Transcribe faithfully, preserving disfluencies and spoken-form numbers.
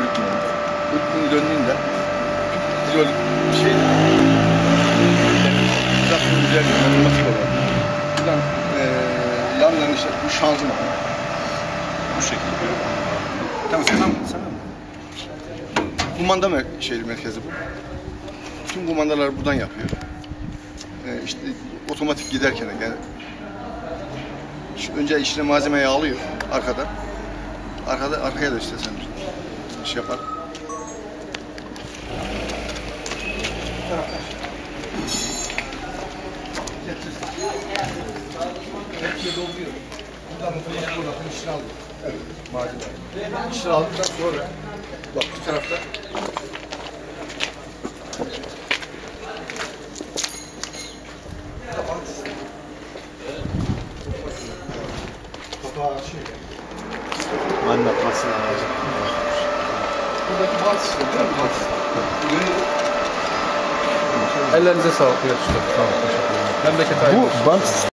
dökmüyoruz. Irkın döndüğünde hidrolik bir şey uzatın üzerinde matematik olarak. Buradan e, yanlarını işte bu şanzıman. Bu şekilde. Tamam sana mı? Sana mı? Kumanda mer şehir merkezi bu. Bütün kumandalar buradan yapıyor. E, işte otomatik giderken yani önce içine malzemeyi alıyor arkada. Arkada arkaya da işte sen şey yapar. Hepsi doluyor. Buradan buradan işini alıyor. Evet, malzeme. İşini aldıktan sonra bak bu tarafta kapağı açıyor. Anlatmasını alacak. Buradaki bant sistemi değil mi? Bant sistemi. Ellerinize sağlık. Tamam, teşekkür ederim. Memleket ayrı. Bu bant